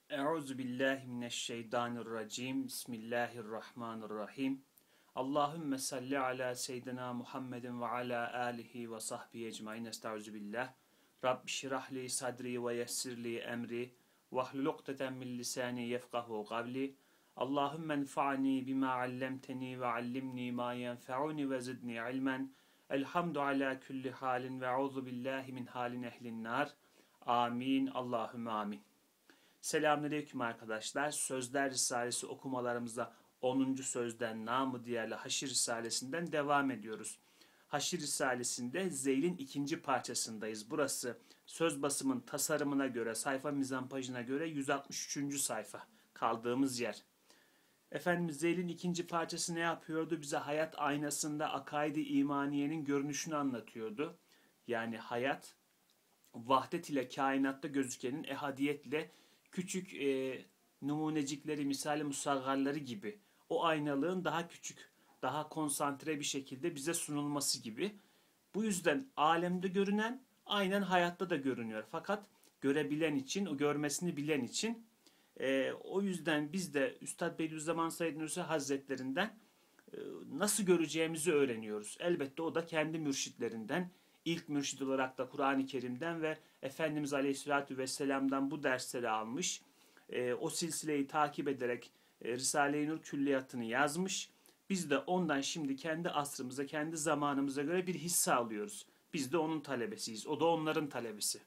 Euzu billahi mineşşeytanirracim. Bismillahirrahmanirrahim. Allahümme salli ala seyyidina Muhammedin ve ala alihi ve sahbihi ecmaîn. Estaizu billah. Rabbi şrah li sadri ve yessir li emri ve hlul ukdeten min lisani yefkahu kavli. Allahümme enfa'ni bima allamteni ve allimni ma yenfa'uni ve zidni ilmen. Elhamdu ala kulli halin ve euzu billahi min halin ehlin nar. Amin. Allahümme amin. Selamünaleyküm arkadaşlar. Sözler Risalesi okumalarımıza 10. sözden namı diğerle Haşir Risalesi'nden devam ediyoruz. Haşir Risalesi'nde Zeyl'in 2. parçasındayız. Burası söz basımın tasarımına göre, sayfa mizampajına göre 163. sayfa kaldığımız yer. Efendimiz Zeyl'in 2. parçası ne yapıyordu? Bize hayat aynasında akaid-i imaniyenin görünüşünü anlatıyordu. Yani hayat, vahdet ile kainatta gözükenin ehadiyetle küçük numunecikleri, misali musaggarları gibi o aynalığın daha küçük, daha konsantre bir şekilde bize sunulması gibi. Bu yüzden alemde görünen aynen hayatta da görünüyor. Fakat görebilen için, o görmesini bilen için o yüzden biz de Üstad Bediüzzaman Said Nursi Hazretlerinden nasıl göreceğimizi öğreniyoruz. Elbette o da kendi mürşitlerinden, İlk mürşid olarak da Kur'an-ı Kerim'den ve Efendimiz Aleyhisselatü Vesselam'dan bu dersleri almış. O silsileyi takip ederek Risale-i Nur külliyatını yazmış. Biz de ondan şimdi kendi asrımıza, kendi zamanımıza göre bir hisse alıyoruz. Biz de onun talebesiyiz. O da onların talebesi.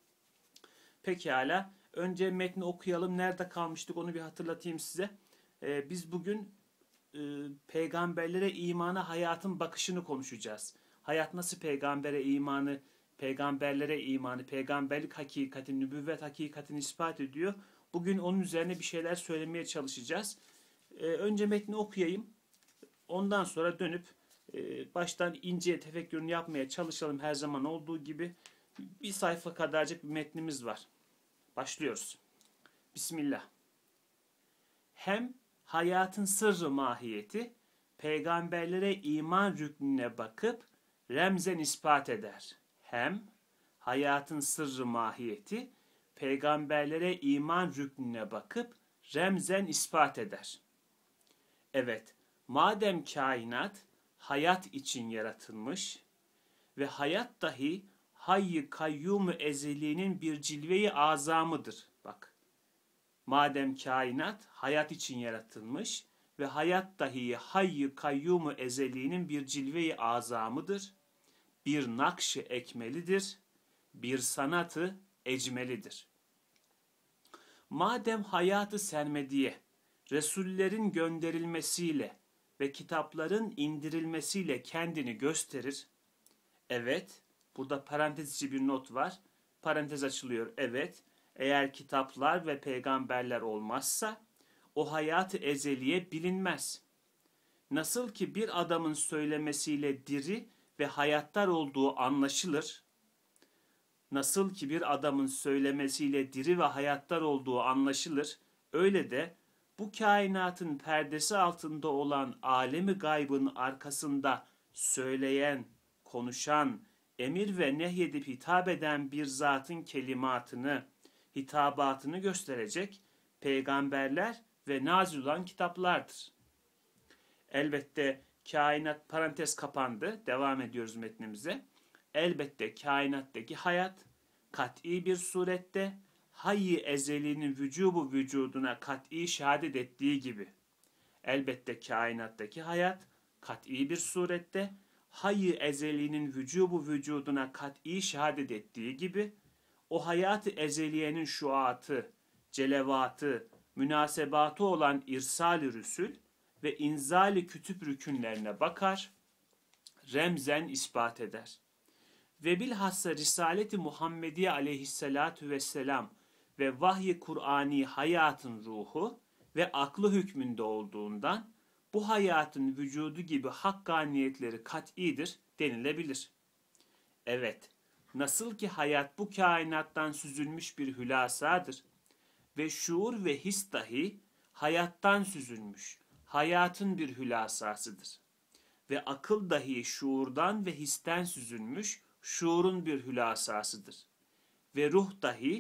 Pekala. Önce metni okuyalım. Nerede kalmıştık onu bir hatırlatayım size. Biz bugün peygamberlere imana, hayatın bakışını konuşacağız. Hayat nasıl peygambere imanı, peygamberlere imanı, peygamberlik hakikatini, nübüvvet hakikatini ispat ediyor. Bugün onun üzerine bir şeyler söylemeye çalışacağız. Önce metni okuyayım. Ondan sonra dönüp baştan ince tefekkürünü yapmaya çalışalım her zaman olduğu gibi. Bir sayfa kadarcık bir metnimiz var. Başlıyoruz. Bismillah. Hem hayatın sırrı mahiyeti, peygamberlere iman rüknüne bakıp remzen ispat eder. Hem hayatın sırrı mahiyeti, peygamberlere iman rüknüne bakıp remzen ispat eder. Evet, madem kainat hayat için yaratılmış ve hayat dahi hayy-i kayyum-u ezeliğinin bir cilve-i azamıdır. Bak, madem kainat hayat için yaratılmış ve hayat dahi hayy-i kayyum-u ezeliğinin bir cilve-i azamıdır, bir nakş-ı ekmelidir, bir sanatı ecmelidir. Madem hayatı sermediye, Resullerin gönderilmesiyle ve kitapların indirilmesiyle kendini gösterir, evet, burada parantez içi bir not var, parantez açılıyor, evet, eğer kitaplar ve peygamberler olmazsa, o hayat-ı ezeliye bilinmez. Nasıl ki bir adamın söylemesiyle diri ve hayattar olduğu anlaşılır, nasıl ki bir adamın söylemesiyle diri ve hayattar olduğu anlaşılır, öyle de bu kainatın perdesi altında olan alemi gaybın arkasında söyleyen, konuşan, emir ve nehyedip hitap eden bir zatın kelimatını, hitabatını gösterecek peygamberler ve nazil olan kitaplardır. Elbette kainat, parantez kapandı. Devam ediyoruz metnimize. Elbette kainattaki hayat kat'i bir surette hayy-i ezelinin vücubu vücuduna kat'i şehadet ettiği gibi. Elbette kainattaki hayat kat'i bir surette hayy-i ezelinin vücubu vücuduna kat'i şehadet ettiği gibi o hayat-ı ezeliyenin şuatı, celevatı, münasebatı olan irsal-i rüsül ve inzal-i kütüb rükünlerine bakar, remzen ispat eder. Ve bilhassa Risalet-i Muhammediye aleyhissalatu vesselam ve vahiy-i Kur'ani hayatın ruhu ve aklı hükmünde olduğundan bu hayatın vücudu gibi hakkaniyetleri kat'idir denilebilir. Evet, nasıl ki hayat bu kainattan süzülmüş bir hülasadır ve şuur ve his dahi hayattan süzülmüş, hayatın bir hülasasıdır. Ve akıl dahi şuurdan ve histen süzülmüş, şuurun bir hülasasıdır. Ve ruh dahi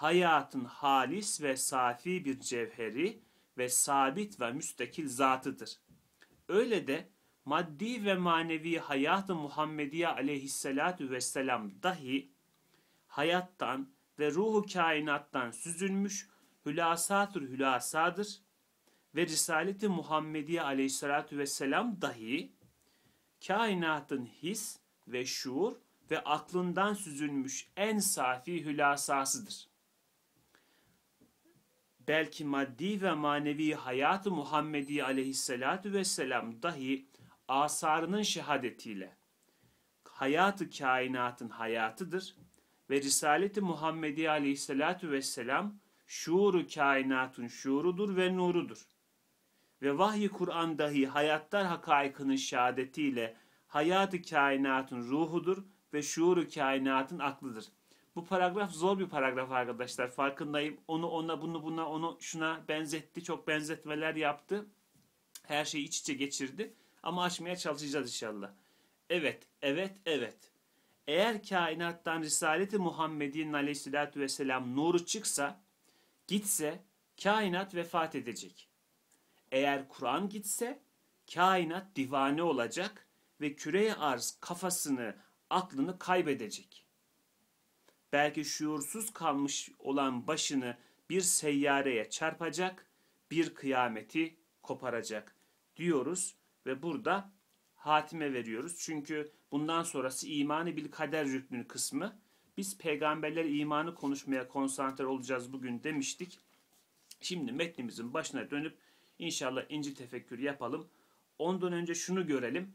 hayatın halis ve safi bir cevheri ve sabit ve müstakil zatıdır. Öyle de maddi ve manevi hayat-ı Muhammediye aleyhissalatu vesselam dahi hayattan ve ruhu kainattan süzülmüş hülasatür hülasadır ve Risalet-i Muhammediye aleyhissalatu vesselam dahi kainatın his ve şuur ve aklından süzülmüş en safi hülasasıdır. Belki maddi ve manevi hayat-ı Muhammedi aleyhissalatu vesselam dahi asarının şehadetiyle hayat-ı kainatın hayatıdır ve Risalet-i Muhammedi aleyhissalatu vesselam şuuru kainatın şuurudur ve nurudur. Ve vahiy-i Kur'an dahi hayatlar hakaikının şehadetiyle hayat-ı kainatın ruhudur ve şuuru kainatın aklıdır. Bu paragraf zor bir paragraf arkadaşlar. Farkındayım. Onu ona, bunu buna, onu şuna benzetti. Çok benzetmeler yaptı. Her şeyi iç içe geçirdi. Ama açmaya çalışacağız inşallah. Evet, evet, evet. Eğer kainattan Risalet-i Muhammedi'nin aleyhissalatü vesselam nuru çıksa, gitse, kainat vefat edecek. Eğer Kur'an gitse, kainat divane olacak ve küre-i arz kafasını, aklını kaybedecek. Belki şuursuz kalmış olan başını bir seyyareye çarpacak, bir kıyameti koparacak diyoruz ve burada hatime veriyoruz. Çünkü bundan sonrası imanı bil kader rüknü kısmı. Biz peygamberler imanı konuşmaya konsantre olacağız bugün demiştik. Şimdi metnimizin başına dönüp inşallah ince tefekkür yapalım. Ondan önce şunu görelim.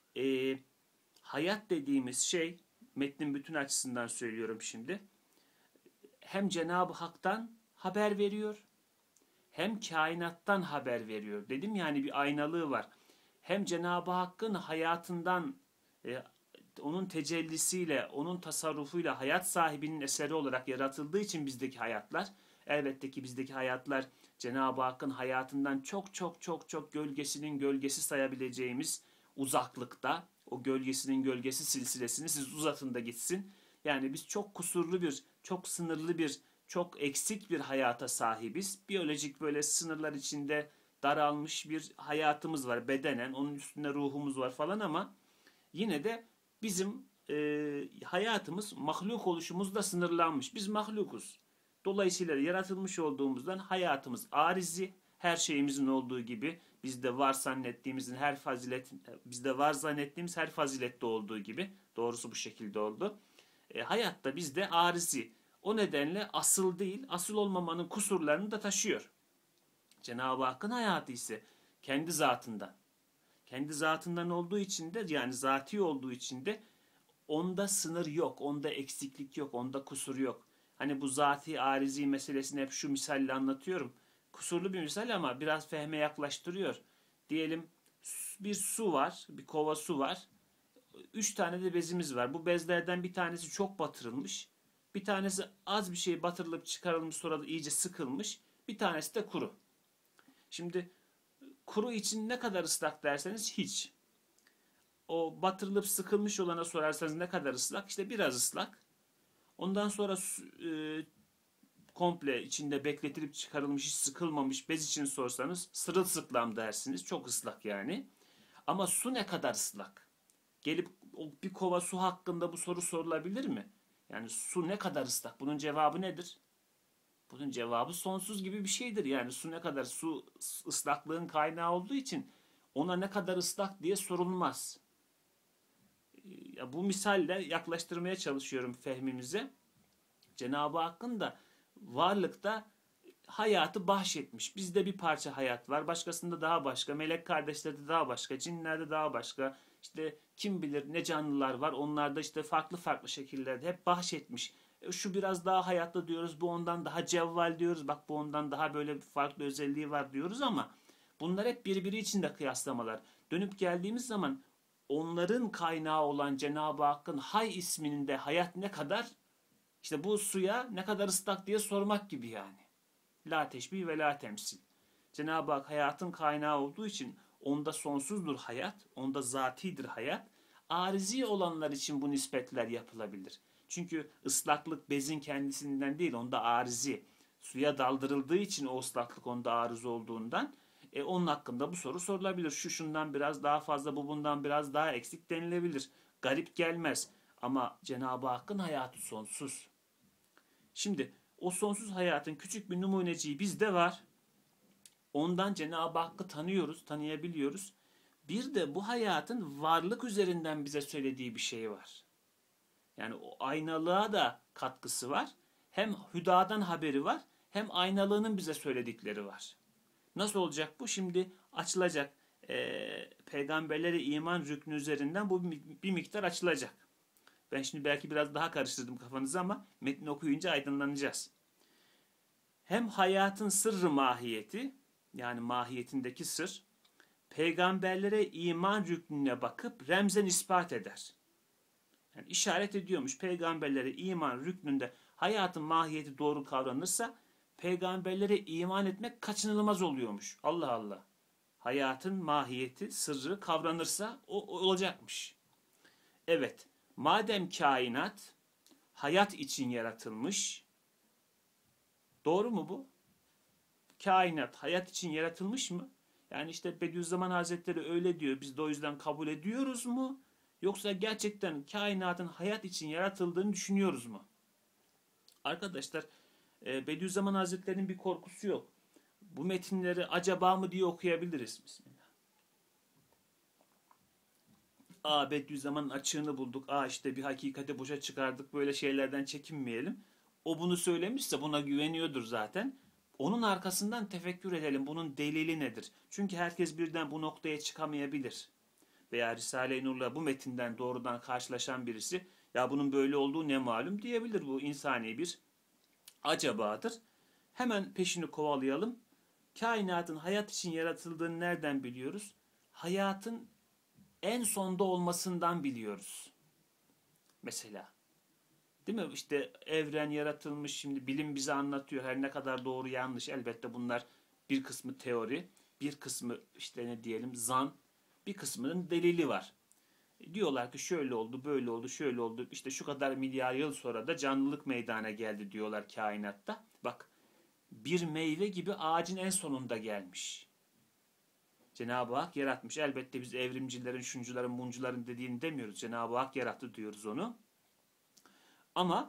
Hayat dediğimiz şey, metnin bütün açısından söylüyorum şimdi, hem Cenab-ı Hak'tan haber veriyor, hem kainattan haber veriyor. Dedim yani bir aynalığı var. Hem Cenab-ı Hakk'ın hayatından, onun tecellisiyle, onun tasarrufuyla hayat sahibinin eseri olarak yaratıldığı için bizdeki hayatlar, elbette ki bizdeki hayatlar Cenab-ı Hakk'ın hayatından çok çok çok çok gölgesinin gölgesi sayabileceğimiz uzaklıkta. O gölgesinin gölgesi silsilesini siz uzatın da gitsin. Yani biz çok kusurlu bir, çok sınırlı bir, çok eksik bir hayata sahibiz. Biyolojik böyle sınırlar içinde daralmış bir hayatımız var bedenen. Onun üstünde ruhumuz var falan ama yine de bizim hayatımız mahluk oluşumuzla sınırlanmış. Biz mahlukuz. Dolayısıyla yaratılmış olduğumuzdan hayatımız arizi, her şeyimizin olduğu gibi bizde var zannettiğimizin her fazilet, bizde var zannettiğimiz her fazilette olduğu gibi, doğrusu bu şekilde oldu. Hayatta bizde arizi. O nedenle asıl değil, asıl olmamanın kusurlarını da taşıyor. Cenab-ı Hakk'ın hayatı ise kendi zatından. Kendi zatından olduğu için de, yani zati olduğu için de onda sınır yok, onda eksiklik yok, onda kusur yok. Hani bu zati arizi meselesini hep şu misalle anlatıyorum. Kusurlu bir misal ama biraz fehme yaklaştırıyor. Diyelim bir su var, bir kova su var. 3 tane de bezimiz var. Bu bezlerden bir tanesi çok batırılmış. Bir tanesi az bir şey batırılıp çıkarılmış, sonra da iyice sıkılmış. Bir tanesi de kuru. Şimdi kuru için ne kadar ıslak derseniz hiç. O batırılıp sıkılmış olana sorarsanız ne kadar ıslak? İşte biraz ıslak. Ondan sonra komple içinde bekletilip çıkarılmış, hiç sıkılmamış bez için sorsanız sırılsıklam dersiniz. Çok ıslak yani. Ama su ne kadar ıslak? Gelip bir kova su hakkında bu soru sorulabilir mi? Yani su ne kadar ıslak? Bunun cevabı nedir? Bunun cevabı sonsuz gibi bir şeydir. Yani su ne kadar, su ıslaklığın kaynağı olduğu için ona ne kadar ıslak diye sorulmaz. Ya bu misalle yaklaştırmaya çalışıyorum fehmimize. Cenab-ı Hakk'ın da varlıkta hayatı bahşetmiş. Bizde bir parça hayat var. Başkasında daha başka. Melek kardeşlerde daha başka. Cinlerde daha başka. İşte kim bilir ne canlılar var. Onlar da işte farklı farklı şekillerde hep bahşetmiş. Şu biraz daha hayatlı diyoruz. Bu ondan daha cevval diyoruz. Bak bu ondan daha böyle farklı özelliği var diyoruz ama bunlar hep birbiri içinde kıyaslamalar. Dönüp geldiğimiz zaman onların kaynağı olan Cenab-ı Hakk'ın Hay isminin de hayat ne kadar, işte bu suya ne kadar ıslak diye sormak gibi yani. La teşbih ve la temsil. Cenab-ı Hak hayatın kaynağı olduğu için onda sonsuzdur hayat, onda zatidir hayat. Arizi olanlar için bu nispetler yapılabilir. Çünkü ıslaklık bezin kendisinden değil, onda arızi. Suya daldırıldığı için o ıslaklık onda arıza olduğundan onun hakkında bu soru sorulabilir. Şu şundan biraz daha fazla, bu bundan biraz daha eksik denilebilir. Garip gelmez. Ama Cenab-ı Hakk'ın hayatı sonsuz. Şimdi o sonsuz hayatın küçük bir numuneciği bizde var. Ondan Cenab-ı Hakk'ı tanıyoruz, tanıyabiliyoruz. Bir de bu hayatın varlık üzerinden bize söylediği bir şey var. Yani o aynalığa da katkısı var. Hem hüdadan haberi var, hem aynalığının bize söyledikleri var. Nasıl olacak bu? Şimdi açılacak. Peygamberlere iman rüknü üzerinden bu bir miktar açılacak. Ben şimdi belki biraz daha karıştırdım kafanızı ama metni okuyunca aydınlanacağız. Hem hayatın sırrı mahiyeti, yani mahiyetindeki sır, peygamberlere iman rüknüne bakıp remzen ispat eder. Yani işaret ediyormuş, peygamberlere iman rüknünde hayatın mahiyeti doğru kavranırsa peygamberlere iman etmek kaçınılmaz oluyormuş. Allah Allah. Hayatın mahiyeti, sırrı kavranırsa o olacakmış. Evet, madem kainat hayat için yaratılmış, doğru mu bu? Kainat hayat için yaratılmış mı? Yani işte Bediüzzaman Hazretleri öyle diyor. Biz de o yüzden kabul ediyoruz mu? Yoksa gerçekten kainatın hayat için yaratıldığını düşünüyoruz mu? Arkadaşlar, Bediüzzaman Hazretleri'nin bir korkusu yok. Bu metinleri acaba mı diye okuyabiliriz. Bismillah. Bediüzzaman'ın açığını bulduk. İşte bir hakikati boşa çıkardık. Böyle şeylerden çekinmeyelim. O bunu söylemişse buna güveniyordur zaten. Onun arkasından tefekkür edelim. Bunun delili nedir? Çünkü herkes birden bu noktaya çıkamayabilir. Veya Risale-i Nur'la bu metinden doğrudan karşılaşan birisi ya bunun böyle olduğu ne malum diyebilir. Bu insani bir acabadır. Hemen peşini kovalayalım. Kainatın hayat için yaratıldığını nereden biliyoruz? Hayatın en sonda olmasından biliyoruz. Mesela. Değil mi? İşte evren yaratılmış, şimdi bilim bize anlatıyor. Her ne kadar doğru yanlış. Elbette bunlar bir kısmı teori, bir kısmı işte ne diyelim zan, bir kısmının delili var. Diyorlar ki şöyle oldu, böyle oldu, şöyle oldu. İşte şu kadar milyar yıl sonra da canlılık meydana geldi diyorlar kainatta. Bak, bir meyve gibi ağacın en sonunda gelmiş. Cenab-ı Hak yaratmış. Elbette biz evrimcilerin, şuncuların, buncuların dediğini demiyoruz. Cenab-ı Hak yarattı diyoruz onu. Ama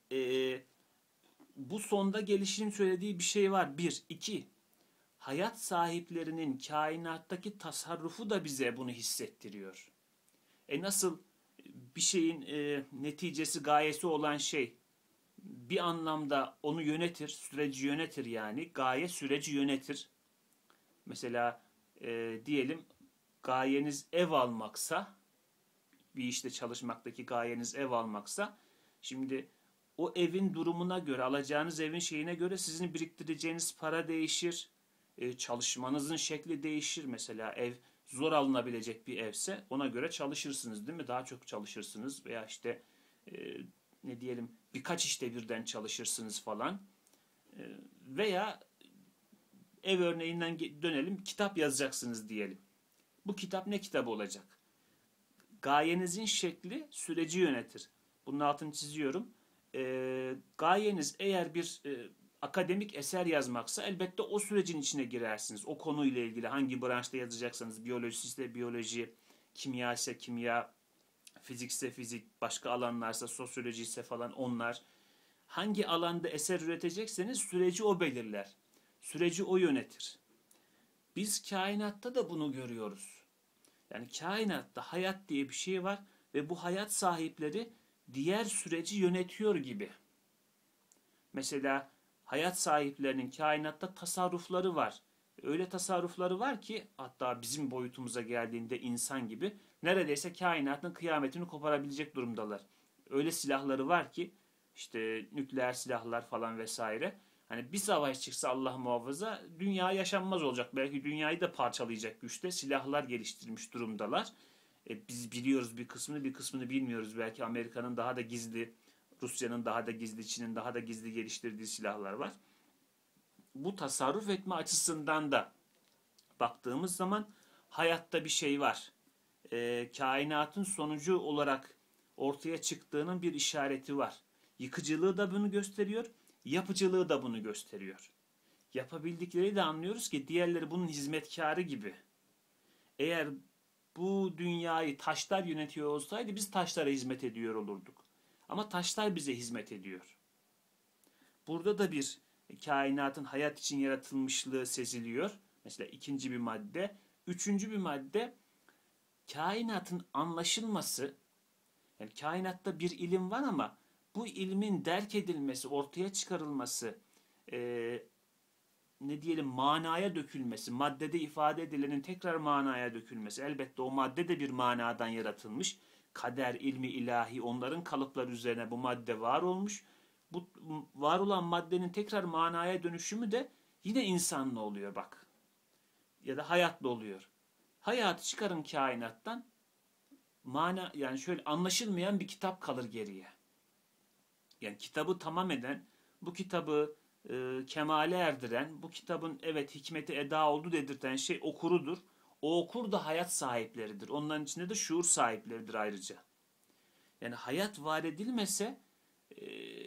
bu sonda gelişinin söylediği bir şey var. Bir, iki, hayat sahiplerinin kainattaki tasarrufu da bize bunu hissettiriyor. Nasıl bir şeyin neticesi, gayesi olan şey bir anlamda onu yönetir, süreci yönetir yani. Gaye süreci yönetir. Mesela diyelim gayeniz ev almaksa, bir işte çalışmaktaki gayeniz ev almaksa, şimdi o evin durumuna göre, alacağınız evin şeyine göre sizin biriktireceğiniz para değişir. Çalışmanızın şekli değişir. Mesela ev zor alınabilecek bir evse ona göre çalışırsınız değil mi? Daha çok çalışırsınız veya işte ne diyelim birkaç işte birden çalışırsınız falan. Veya ev örneğinden dönelim, kitap yazacaksınız diyelim. Bu kitap ne kitabı olacak? Gayenizin şekli süreci yönetir. Bunun altını çiziyorum. Gayeniz eğer bir akademik eser yazmaksa elbette o sürecin içine girersiniz. O konuyla ilgili hangi branşta yazacaksanız, biyoloji ise biyoloji, kimya ise kimya, fizik ise fizik, başka alanlarsa sosyoloji ise falan onlar. Hangi alanda eser üretecekseniz süreci o belirler. Süreci o yönetir. Biz kainatta da bunu görüyoruz. Yani kainatta hayat diye bir şey var ve bu hayat sahipleri diğer süreci yönetiyor gibi. Mesela hayat sahiplerinin kainatta tasarrufları var. Öyle tasarrufları var ki hatta bizim boyutumuza geldiğinde insan gibi neredeyse kainatın kıyametini koparabilecek durumdalar. Öyle silahları var ki işte nükleer silahlar falan vesaire. Hani bir savaş çıksa Allah muhafaza dünya yaşanmaz olacak. Belki dünyayı da parçalayacak güçte silahlar geliştirmiş durumdalar. Biz biliyoruz bir kısmını, bir kısmını bilmiyoruz. Belki Amerika'nın daha da gizli, Rusya'nın daha da gizli, Çin'in daha da gizli geliştirdiği silahlar var. Bu tasarruf etme açısından da baktığımız zaman hayatta bir şey var. Kainatın sonucu olarak ortaya çıktığının bir işareti var. Yıkıcılığı da bunu gösteriyor, yapıcılığı da bunu gösteriyor. Yapabildikleri de anlıyoruz ki diğerleri bunun hizmetkarı gibi. Eğer bu dünyayı taşlar yönetiyor olsaydı biz taşlara hizmet ediyor olurduk. Ama taşlar bize hizmet ediyor. Burada da bir kainatın hayat için yaratılmışlığı seziliyor. Mesela ikinci bir madde. Üçüncü bir madde, kainatın anlaşılması. Yani kainatta bir ilim var ama bu ilmin derk edilmesi, ortaya çıkarılması, ne diyelim manaya dökülmesi, maddede ifade edilenin tekrar manaya dökülmesi. Elbette o madde de bir manadan yaratılmış. Kader, ilmi ilahi, onların kalıpları üzerine bu madde var olmuş. Bu var olan maddenin tekrar manaya dönüşümü de yine insanla oluyor bak. Ya da hayatla oluyor. Hayatı çıkarın kainattan, mana yani şöyle anlaşılmayan bir kitap kalır geriye. Yani kitabı tamam eden, bu kitabı kemale erdiren, bu kitabın evet hikmeti eda oldu dedirten şey okurudur. O okur da hayat sahipleridir. Onların içinde de şuur sahipleridir ayrıca. Yani hayat var edilmese e,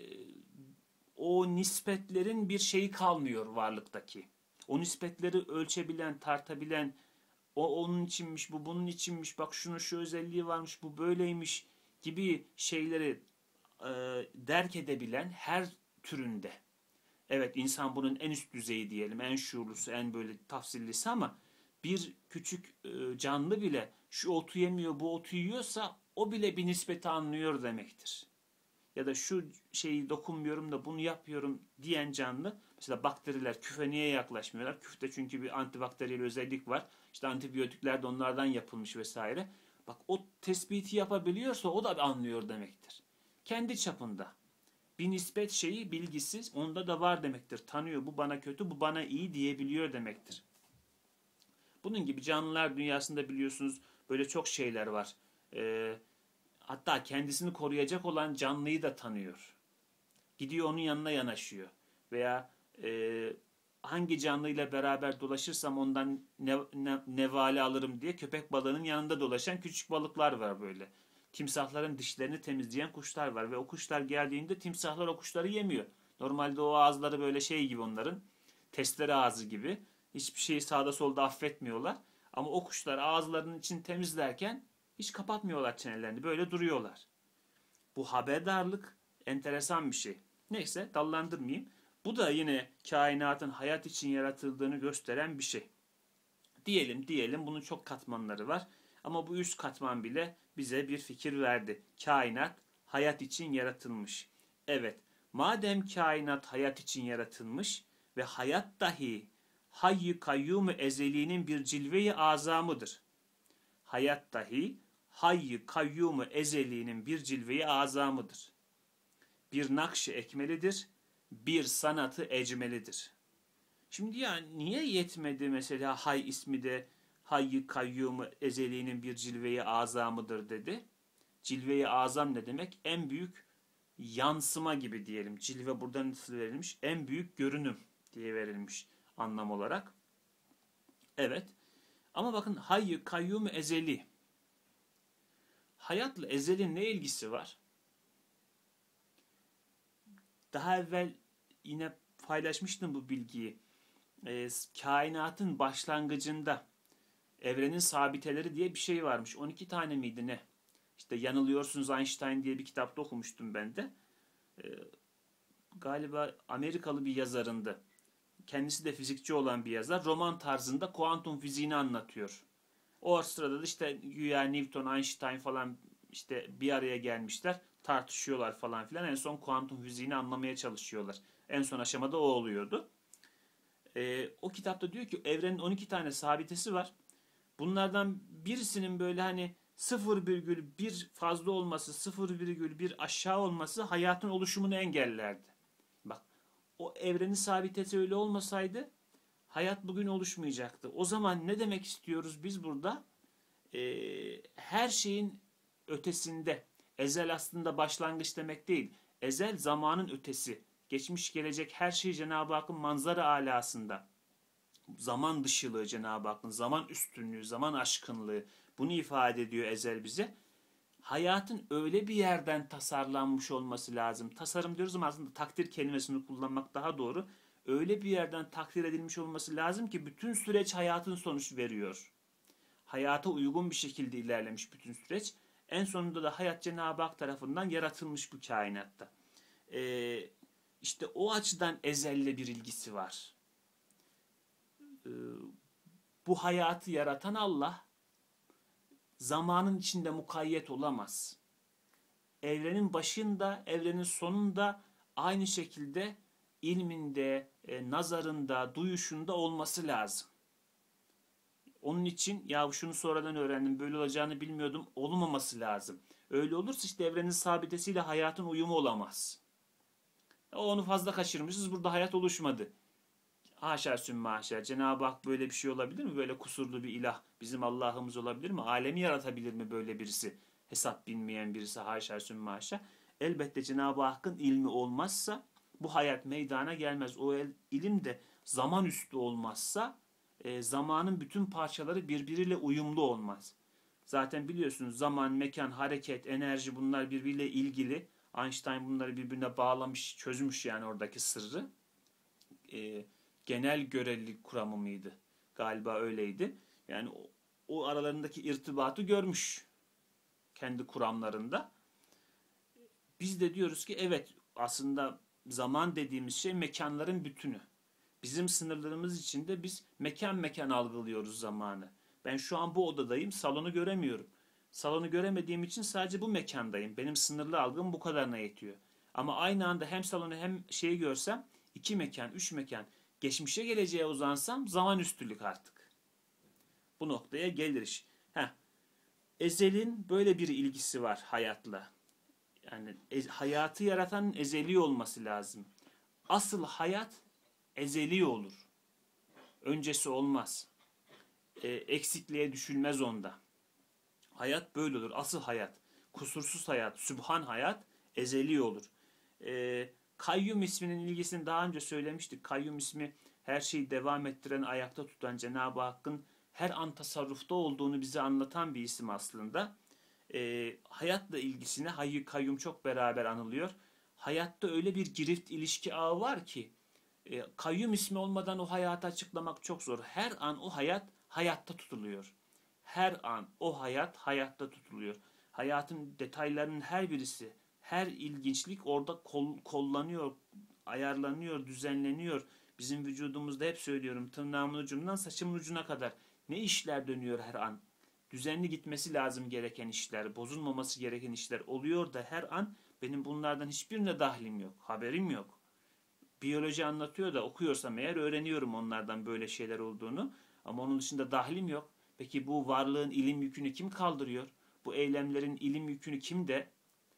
o nispetlerin bir şeyi kalmıyor varlıktaki. O nispetleri ölçebilen, tartabilen, o onun içinmiş, bu bunun içinmiş, bak şunun şu özelliği varmış, bu böyleymiş gibi şeyleri derk edebilen her türünde. Evet, insan bunun en üst düzeyi diyelim, en şuurlusu, en böyle tafsillisi ama bir küçük canlı bile şu otu yemiyor, bu otu yiyorsa o bile bir nispeti anlıyor demektir. Ya da şu şeyi dokunmuyorum da bunu yapıyorum diyen canlı, mesela bakteriler küfe niye yaklaşmıyorlar? Küfte çünkü bir antibakteriyel özellik var. İşte antibiyotikler de onlardan yapılmış vesaire. Bak o tespiti yapabiliyorsa o da anlıyor demektir. Kendi çapında. Bir nispet şeyi, bilgisi onda da var demektir. Tanıyor, bu bana kötü, bu bana iyi diyebiliyor demektir. Bunun gibi canlılar dünyasında biliyorsunuz böyle çok şeyler var. Hatta kendisini koruyacak olan canlıyı da tanıyor. Gidiyor onun yanına yanaşıyor. Veya hangi canlıyla beraber dolaşırsam ondan nevale alırım diye köpek balığının yanında dolaşan küçük balıklar var böyle. Timsahların dişlerini temizleyen kuşlar var ve o kuşlar geldiğinde timsahlar o kuşları yemiyor. Normalde o ağızları böyle şey gibi onların, testere ağzı gibi. Hiçbir şeyi sağda solda affetmiyorlar. Ama o kuşlar ağızlarının içini temizlerken hiç kapatmıyorlar çenelerini. Böyle duruyorlar. Bu haberdarlık enteresan bir şey. Neyse dallandırmayayım. Bu da yine kainatın hayat için yaratıldığını gösteren bir şey. Diyelim bunun çok katmanları var. Ama bu üst katman bile bize bir fikir verdi. Kainat hayat için yaratılmış. Evet, madem kainat hayat için yaratılmış ve hayat dahi hayy kayyum ezeliğinin bir cilve-i azamıdır. Hayat dahi hayy kayyum ezeliğinin bir cilve-i azamıdır. Bir nakş-ı ekmelidir, bir sanatı ecmelidir. Şimdi ya niye yetmedi mesela hay ismi de hayy kayyum ezeliğinin bir cilve-i azamıdır dedi. Cilve-i azam ne demek? En büyük yansıma gibi diyelim. Cilve buradan nasıl verilmiş? En büyük görünüm diye verilmiş anlam olarak. Evet. Ama bakın hayy kayyum ezeli. Hayatla ezelin ne ilgisi var? Daha evvel yine paylaşmıştım bu bilgiyi. Kainatın başlangıcında evrenin sabiteleri diye bir şey varmış. 12 tane miydi ne? İşte Yanılıyorsunuz Einstein diye bir kitapta okumuştum ben de. Galiba Amerikalı bir yazarındı. Kendisi de fizikçi olan bir yazar. Roman tarzında kuantum fiziğini anlatıyor. O sırada da işte güya Newton, Einstein falan işte bir araya gelmişler. Tartışıyorlar falan filan. En son kuantum fiziğini anlamaya çalışıyorlar. En son aşamada o oluyordu. O kitapta diyor ki evrenin 12 tane sabitesi var. Bunlardan birisinin böyle hani 0,1 fazla olması, 0,1 aşağı olması hayatın oluşumunu engellerdi. Bak, o evrenin sabitesi öyle olmasaydı hayat bugün oluşmayacaktı. O zaman ne demek istiyoruz biz burada? Her şeyin ötesinde. Ezel aslında başlangıç demek değil. Ezel zamanın ötesi. Geçmiş gelecek her şey Cenab-ı Hakk'ın manzara alasında. Zaman dışılığı Cenab-ı Hakk'ın, zaman üstünlüğü, zaman aşkınlığı bunu ifade ediyor ezel bize. hayatın öyle bir yerden tasarlanmış olması lazım. Tasarım diyoruz ama aslında takdir kelimesini kullanmak daha doğru. Öyle bir yerden takdir edilmiş olması lazım ki bütün süreç hayatın sonuç veriyor. Hayata uygun bir şekilde ilerlemiş bütün süreç. En sonunda da hayat Cenab-ı Hak tarafından yaratılmış bu kainatta. Ee, işte o açıdan ezelle bir ilgisi var. Ee, bu hayatı yaratan Allah zamanın içinde mukayyet olamaz. Evrenin başında, evrenin sonunda aynı şekilde ilminde, nazarında, duyuşunda olması lazım. Onun için ya şunu sonradan öğrendim, böyle olacağını bilmiyordum, olmaması lazım. Öyle olursa işte evrenin sabitesiyle hayatın uyumu olamaz. Onu fazla kaçırmışız, burada hayat oluşmadı. Haşa sümme haşa. Cenab-ı Hak böyle bir şey olabilir mi? Böyle kusurlu bir ilah bizim Allah'ımız olabilir mi? Alemi yaratabilir mi böyle birisi? Hesap bilmeyen birisi haşa sümme haşa. Elbette Cenab-ı Hakk'ın ilmi olmazsa bu hayat meydana gelmez. O ilim de zaman üstü olmazsa zamanın bütün parçaları birbiriyle uyumlu olmaz. Zaten biliyorsunuz zaman, mekan, hareket, enerji bunlar birbiriyle ilgili. Einstein bunları birbirine bağlamış, çözmüş yani oradaki sırrı. E, genel görelilik kuramı mıydı? Galiba öyleydi. Yani o aralarındaki irtibatı görmüş kendi kuramlarında. Biz de diyoruz ki evet aslında zaman dediğimiz şey mekanların bütünü. Bizim sınırlarımız içinde biz mekan mekan algılıyoruz zamanı. Ben şu an bu odadayım, salonu göremiyorum. Salonu göremediğim için sadece bu mekandayım. Benim sınırlı algım bu kadarına yetiyor. Ama aynı anda hem salonu hem şeyi görsem, iki mekan, üç mekan, geçmişe geleceğe uzansam zaman üstünlük artık. Bu noktaya gelir iş. Ezelin böyle bir ilgisi var hayatla. Yani hayatı yaratan ezeli olması lazım. Asıl hayat ezeli olur. Öncesi olmaz. Eksikliğe düşülmez onda. Hayat böyle olur. Asıl hayat, kusursuz hayat, sübhan hayat ezeli olur. Kayyum isminin ilgisini daha önce söylemiştik. Kayyum ismi her şeyi devam ettiren, ayakta tutan Cenab-ı Hakk'ın her an tasarrufta olduğunu bize anlatan bir isim aslında. Hayatla ilgisine hayy kayyum çok beraber anılıyor. Hayatta öyle bir girift ilişki ağı var ki kayyum ismi olmadan o hayatı açıklamak çok zor. Her an o hayat hayatta tutuluyor. Her an o hayat hayatta tutuluyor. Hayatın detaylarının her birisi, her ilginçlik orada kollanıyor, ayarlanıyor, düzenleniyor. Bizim vücudumuzda hep söylüyorum tırnağımın ucundan saçımın ucuna kadar ne işler dönüyor her an. Düzenli gitmesi lazım gereken işler, bozulmaması gereken işler oluyor da her an benim bunlardan hiçbirine dahlim yok, haberim yok. Biyoloji anlatıyor da okuyorsam eğer öğreniyorum onlardan böyle şeyler olduğunu. Ama onun dışında dahlim yok. Peki bu varlığın ilim yükünü kim kaldırıyor? Bu eylemlerin ilim yükünü kimde?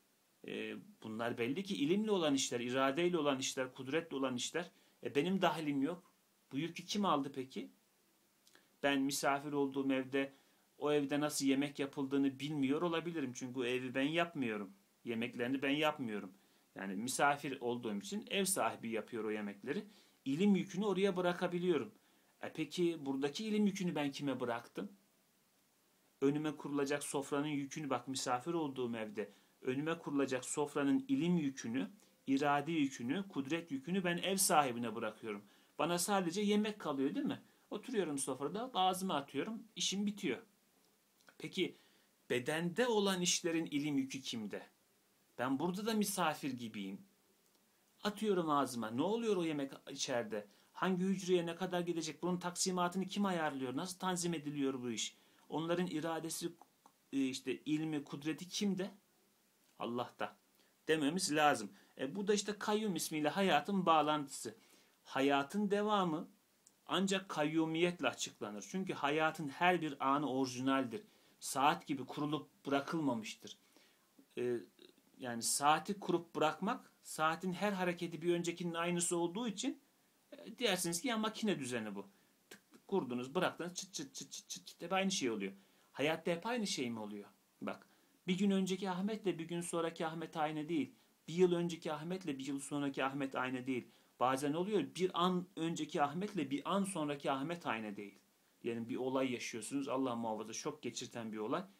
Bunlar belli ki ilimle olan işler, iradeyle olan işler, kudretle olan işler. Benim dahlim yok. Bu yükü kim aldı peki? Ben misafir olduğum evde o evde nasıl yemek yapıldığını bilmiyor olabilirim. Çünkü o evi ben yapmıyorum. Yemeklerini ben yapmıyorum. Yani misafir olduğum için ev sahibi yapıyor o yemekleri. İlim yükünü oraya bırakabiliyorum. Peki buradaki ilim yükünü ben kime bıraktım? Önüme kurulacak sofranın yükünü bak misafir olduğum evde önüme kurulacak sofranın ilim yükünü, irade yükünü, kudret yükünü ben ev sahibine bırakıyorum. Bana sadece yemek kalıyor değil mi? Oturuyorum sofrada, ağzıma atıyorum, işim bitiyor. Peki bedende olan işlerin ilim yükü kimde? Ben burada da misafir gibiyim. Atıyorum ağzıma. Ne oluyor o yemek içeride? Hangi hücreye ne kadar gidecek? Bunun taksimatını kim ayarlıyor? Nasıl tanzim ediliyor bu iş? Onların iradesi, işte ilmi, kudreti kimde? Allah'ta. Dememiz lazım. Bu da işte kayyum ismiyle hayatın bağlantısı. Hayatın devamı ancak kayyumiyetle açıklanır. Çünkü hayatın her bir anı orijinaldir. Saat gibi kurulup bırakılmamıştır. E, yani saati kurup bırakmak, saatin her hareketi bir öncekinin aynısı olduğu için dersiniz ki ya makine düzeni bu. Tık tık kurdunuz, bıraktınız, çıt çıt çıt çıt çıt çıt hep aynı şey oluyor. Hayatta hep aynı şey mi oluyor? Bak, bir gün önceki Ahmet'le bir gün sonraki Ahmet aynı değil. Bir yıl önceki Ahmet'le bir yıl sonraki Ahmet aynı değil. Bazen oluyor bir an önceki Ahmet'le bir an sonraki Ahmet aynı değil. Yani bir olay yaşıyorsunuz, Allah muhafaza şok geçirten bir olay.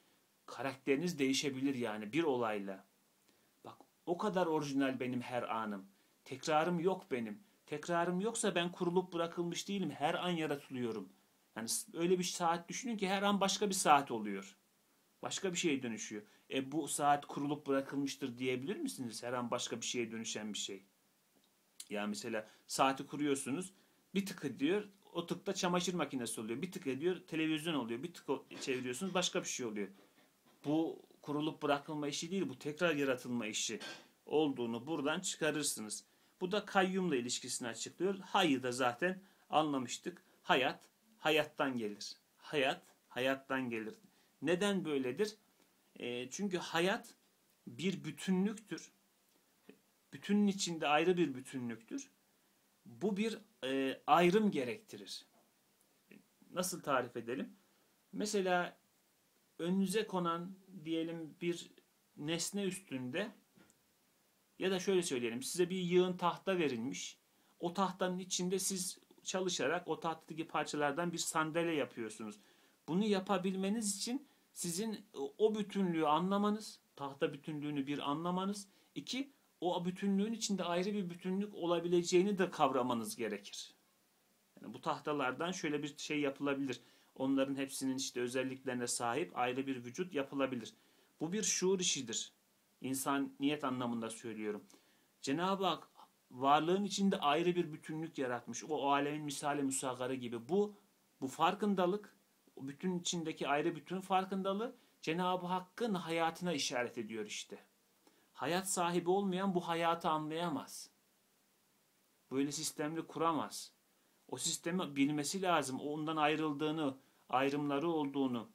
Karakteriniz değişebilir yani bir olayla. Bak o kadar orijinal benim her anım. Tekrarım yok benim. Tekrarım yoksa ben kurulup bırakılmış değilim. Her an yaratılıyorum. Yani öyle bir saat düşünün ki her an başka bir saat oluyor. Başka bir şeye dönüşüyor. Bu saat kurulup bırakılmıştır diyebilir misiniz? Her an başka bir şeye dönüşen bir şey. Yani mesela saati kuruyorsunuz. Bir tık ediyor. O tıkta çamaşır makinesi oluyor. Bir tık ediyor. Televizyon oluyor. Bir tık çeviriyorsunuz. Başka bir şey oluyor. Bu kurulup bırakılma işi değil. Bu tekrar yaratılma işi olduğunu buradan çıkarırsınız. Bu da kayyumla ilişkisini açıklıyor. Hayı da zaten anlamıştık. Hayat, hayattan gelir. Hayat, hayattan gelir. Neden böyledir? Çünkü hayat bir bütünlüktür. Bütünün içinde ayrı bir bütünlüktür. Bu bir ayrım gerektirir. Nasıl tarif edelim? Mesela önünüze konan diyelim bir nesne üstünde ya da şöyle söyleyelim size bir yığın tahta verilmiş. O tahtanın içinde siz çalışarak o tahtadaki parçalardan bir sandalye yapıyorsunuz. Bunu yapabilmeniz için sizin o bütünlüğü anlamanız, tahta bütünlüğünü bir anlamanız, iki o bütünlüğün içinde ayrı bir bütünlük olabileceğini de kavramanız gerekir. Yani bu tahtalardan şöyle bir şey yapılabilir. Onların hepsinin işte özelliklerine sahip ayrı bir vücut yapılabilir. Bu bir şuur işidir. İnsaniyet anlamında söylüyorum. Cenab-ı Hak varlığın içinde ayrı bir bütünlük yaratmış. O alemin misali musagarı gibi. Bu farkındalık, o bütün içindeki ayrı bütün farkındalığı Cenab-ı Hakk'ın hayatına işaret ediyor işte. Hayat sahibi olmayan bu hayatı anlayamaz. Böyle sistemli kuramaz. O sistemi bilmesi lazım. Ondan ayrıldığını, ayrımları olduğunu,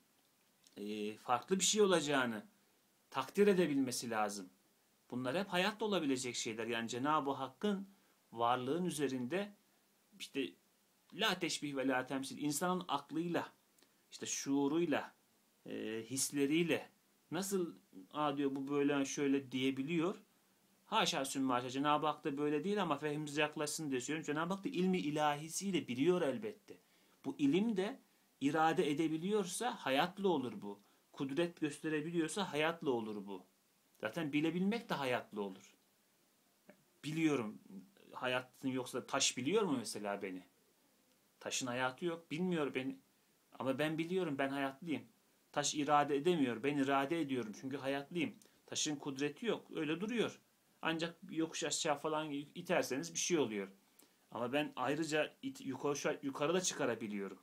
farklı bir şey olacağını takdir edebilmesi lazım. Bunlar hep hayatta olabilecek şeyler. Yani Cenab-ı Hakk'ın varlığın üzerinde işte la teşbih ve la temsil insanın aklıyla, işte şuuruyla, hisleriyle nasıl diyor bu böyle şöyle diyebiliyor. Haşa sümme haşa. Cenab-ı Hak da böyle değil ama fehmimize yaklaşsın diye söylüyorum. Cenab-ı Hak da ilmi ilahisiyle biliyor elbette. Bu ilim de irade edebiliyorsa hayatlı olur bu. Kudret gösterebiliyorsa hayatlı olur bu. Zaten bilebilmek de hayatlı olur. Biliyorum. Hayatın yoksa taş biliyor mu mesela beni? Taşın hayatı yok. Bilmiyor beni. Ama ben biliyorum. Ben hayatlıyım. Taş irade edemiyor. Ben irade ediyorum. Çünkü hayatlıyım. Taşın kudreti yok. Öyle duruyor. Ancak yokuş aşağı falan iterseniz bir şey oluyor. Ama ben ayrıca yukarıda çıkarabiliyorum.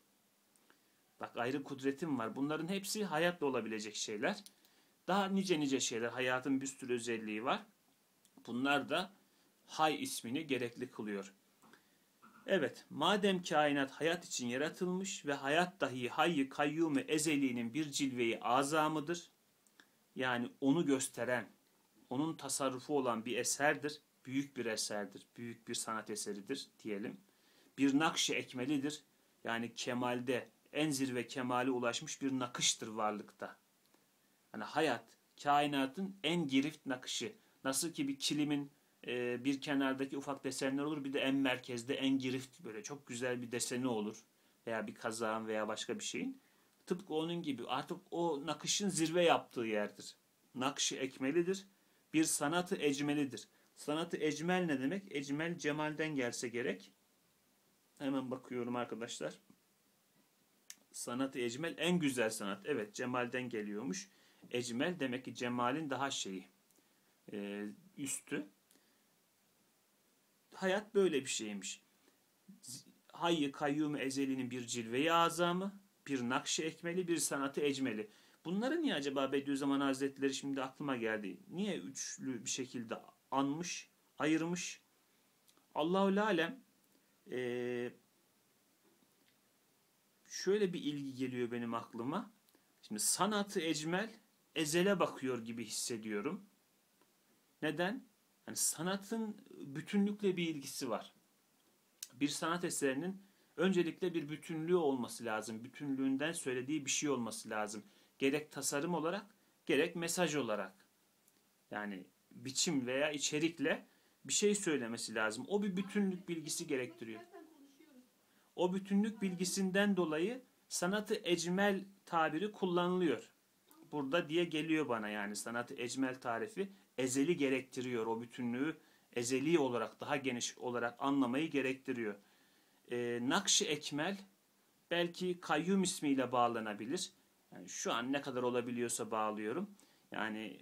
Bak ayrı kudretim var. Bunların hepsi hayatla olabilecek şeyler. Daha nice şeyler. Hayatın bir sürü özelliği var. Bunlar da hay ismini gerekli kılıyor. Evet, madem kainat hayat için yaratılmış ve hayat dahi hayy-i kayyum-i ezeliğinin bir cilveyi azamıdır. Yani onu gösteren, onun tasarrufu olan bir eserdir. Büyük bir eserdir. Büyük bir sanat eseridir diyelim. Bir nakş-ı ekmelidir. Yani kemalde en zirve kemale ulaşmış bir nakıştır varlıkta. Hani hayat, kainatın en girift nakışı. Nasıl ki bir kilimin bir kenardaki ufak desenler olur, bir de en merkezde en girift böyle çok güzel bir deseni olur. Veya bir kazağın veya başka bir şeyin. Tıpkı onun gibi artık o nakışın zirve yaptığı yerdir. Nakşı ekmelidir. Bir sanatı ecmelidir. Sanatı ecmel ne demek? Ecmel cemalden gelse gerek. Hemen bakıyorum arkadaşlar. Sanatı ecmel en güzel sanat. Evet, cemalden geliyormuş. Ecmel demek ki cemalin daha şeyi, üstü. Hayat böyle bir şeymiş. Hayy-i kayyum ezelinin bir cilve-i azamı, bir nakş-ı ekmeli, bir sanatı ecmeli. Bunları niye acaba Bediüzzaman Hazretleri şimdi aklıma geldi? Niye üçlü bir şekilde anmış, ayırmış? Allahu alem şöyle bir ilgi geliyor benim aklıma. Şimdi sanatı ecmel ezele bakıyor gibi hissediyorum. Neden? Yani sanatın bütünlükle bir ilgisi var. Bir sanat eserinin öncelikle bir bütünlüğü olması lazım. Bütünlüğünden söylediği bir şey olması lazım. Gerek tasarım olarak, gerek mesaj olarak. Yani biçim veya içerikle bir şey söylemesi lazım. O bir bütünlük bilgisi gerektiriyor. O bütünlük bilgisinden dolayı sanatı ecmel tabiri kullanılıyor. burada diye geliyor bana yani. Sanat-ı ecmel tarifi ezeli gerektiriyor. O bütünlüğü ezeli olarak, daha geniş olarak anlamayı gerektiriyor. Nakş-ı ekmel belki kayyum ismiyle bağlanabilir. Yani şu an ne kadar olabiliyorsa bağlıyorum. Yani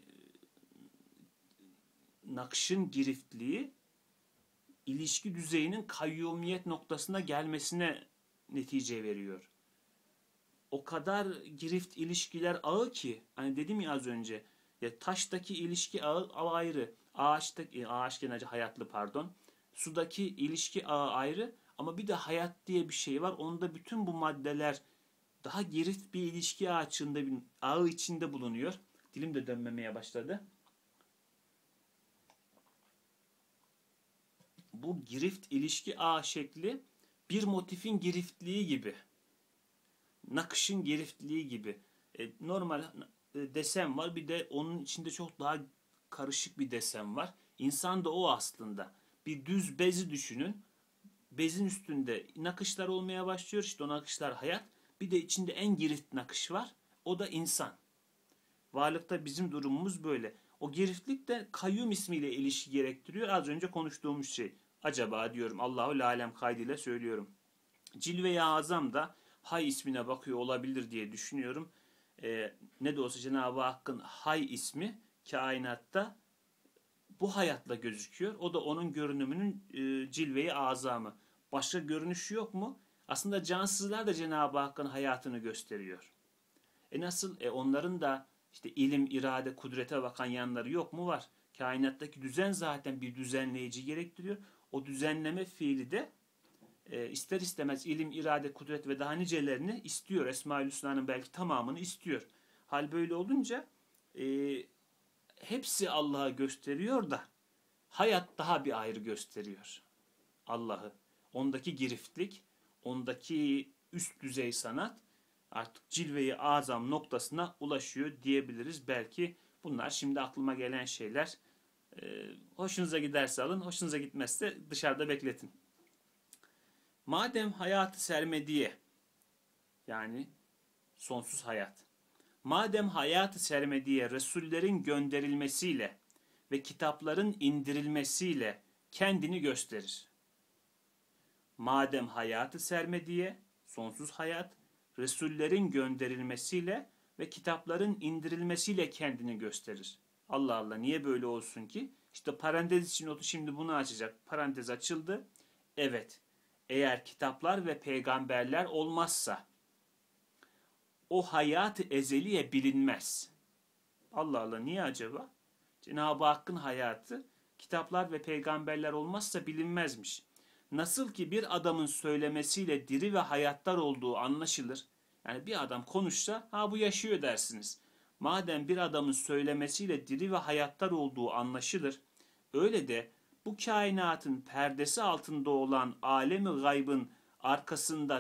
nakşın giriftliği ilişki düzeyinin kayyumiyet noktasına gelmesine netice veriyor. O kadar girift ilişkiler ağı ki, hani dedim ya az önce, ya taştaki ilişki ağı ayrı, ağaç genelde hayatlı pardon, sudaki ilişki ağı ayrı ama bir de hayat diye bir şey var. Onda bütün bu maddeler daha girift bir ilişki ağı içinde bulunuyor. Dilim de dönmemeye başladı. Bu girift ilişki ağı şekli bir motifin giriftliği gibi. Nakışın giriftliği gibi. Normal desen var, bir de onun içinde çok daha karışık bir desen var. İnsan da o aslında. Bir düz bezi düşünün. Bezin üstünde nakışlar olmaya başlıyor. İşte o nakışlar hayat. Bir de içinde en girift nakış var. O da insan. Varlıkta bizim durumumuz böyle. O giriftlik de kayyum ismiyle ilişki gerektiriyor. Az önce konuştuğumuz şey. Acaba diyorum, Allahu alem kaydıyla söylüyorum. Cilve-i Azam da Hay ismine bakıyor olabilir diye düşünüyorum. Ne de olsa Cenab-ı Hakk'ın Hay ismi kainatta bu hayatla gözüküyor. O da onun görünümünün cilve-i azamı. Başka görünüşü yok mu? Aslında cansızlar da Cenab-ı Hakk'ın hayatını gösteriyor. Nasıl? Onların da işte ilim, irade, kudrete bakan yanları yok mu? Var. Kainattaki düzen zaten bir düzenleyici gerektiriyor. O düzenleme fiili de ister istemez ilim, irade, kudret ve daha nicelerini istiyor. Esma-ül Hüsna'nın belki tamamını istiyor. Hal böyle olunca hepsi Allah'ı gösteriyor da hayat daha bir ayrı gösteriyor Allah'ı. Ondaki giriftlik, ondaki üst düzey sanat artık cilve-i azam noktasına ulaşıyor diyebiliriz. Belki bunlar şimdi aklıma gelen şeyler. Hoşunuza giderse alın, hoşunuza gitmezse dışarıda bekletin. Madem hayatı sermediye, yani sonsuz hayat, madem hayatı sermediye Resullerin gönderilmesiyle ve kitapların indirilmesiyle kendini gösterir. Madem hayatı sermediye, sonsuz hayat, Resullerin gönderilmesiyle ve kitapların indirilmesiyle kendini gösterir. Allah Allah, niye böyle olsun ki? İşte parantez için notu şimdi bunu açacak. Parantez açıldı. Evet, eğer kitaplar ve peygamberler olmazsa o hayat-ı ezeliye bilinmez. Allah Allah, niye acaba? Cenab-ı Hakk'ın hayatı kitaplar ve peygamberler olmazsa bilinmezmiş. Nasıl ki bir adamın söylemesiyle diri ve hayattar olduğu anlaşılır. Yani bir adam konuşsa ha bu yaşıyor dersiniz. Madem bir adamın söylemesiyle diri ve hayattar olduğu anlaşılır, öyle de bu kainatın perdesi altında olan alemi gaybın arkasında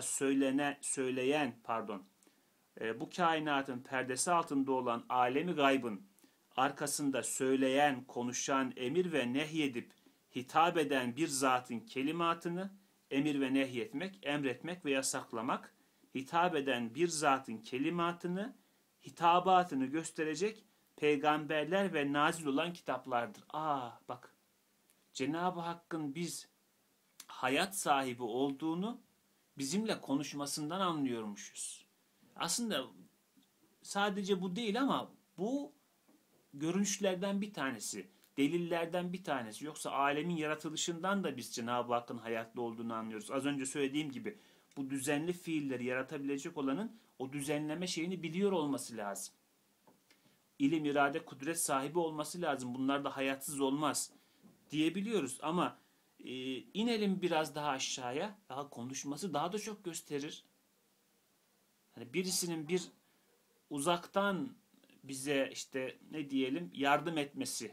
bu kainatın perdesi altında olan alemi gaybın arkasında söyleyen, konuşan, emir ve nehyedip hitap eden bir zatın kelimatını, emir ve nehyetmek, emretmek ve yasaklamak, hitap eden bir zatın kelimatını, hitabatını gösterecek peygamberler ve nazil olan kitaplardır. Bak, Cenab-ı Hakk'ın biz hayat sahibi olduğunu bizimle konuşmasından anlıyormuşuz. Aslında sadece bu değil ama bu görünüşlerden bir tanesi, delillerden bir tanesi. Yoksa alemin yaratılışından da biz Cenab-ı Hakk'ın hayatlı olduğunu anlıyoruz. Az önce söylediğim gibi bu düzenli fiilleri yaratabilecek olanın o düzenleme şeyini biliyor olması lazım. İlim, irade, kudret sahibi olması lazım. Bunlar da hayatsız olmaz diyebiliyoruz ama inelim biraz daha aşağıya. Daha konuşması daha da çok gösterir. Hani birisinin bir uzaktan bize işte ne diyelim yardım etmesi,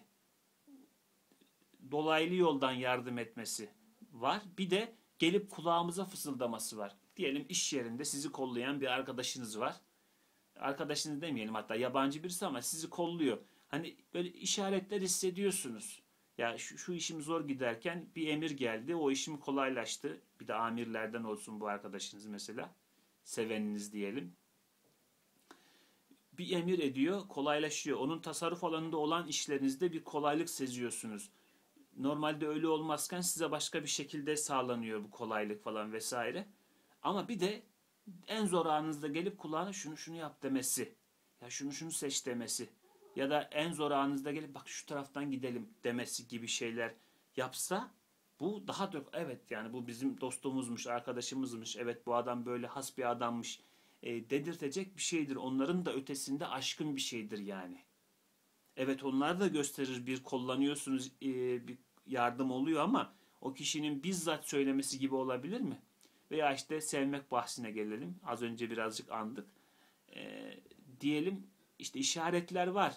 dolaylı yoldan yardım etmesi var. Bir de gelip kulağımıza fısıldaması var. Diyelim iş yerinde sizi kollayan bir arkadaşınız var. Arkadaşınız demeyelim, hatta yabancı birisi ama sizi kolluyor. Hani böyle işaretler hissediyorsunuz. Ya şu işim zor giderken bir emir geldi, o işim kolaylaştı. Bir de amirlerden olsun bu arkadaşınız mesela. Seveniniz diyelim. bir emir ediyor, kolaylaşıyor. Onun tasarruf alanında olan işlerinizde bir kolaylık seziyorsunuz. Normalde öyle olmazken size başka bir şekilde sağlanıyor bu kolaylık falan vesaire. Ama bir de en zor anınızda gelip kulağına şunu şunu yap demesi. Ya şunu şunu seç demesi. Ya da en zor anınızda gelip bak şu taraftan gidelim demesi gibi şeyler yapsa bu daha da evet yani bu bizim dostumuzmuş, arkadaşımızmış. Evet bu adam böyle has bir adammış dedirtecek bir şeydir. Onların da ötesinde aşkın bir şeydir yani. Evet onlar da gösterir bir kullanıyorsunuz bir yardım oluyor ama o kişinin bizzat söylemesi gibi olabilir mi? Veya işte sevmek bahsine gelelim. Az önce birazcık andık. E, Diyelim işte işaretler var.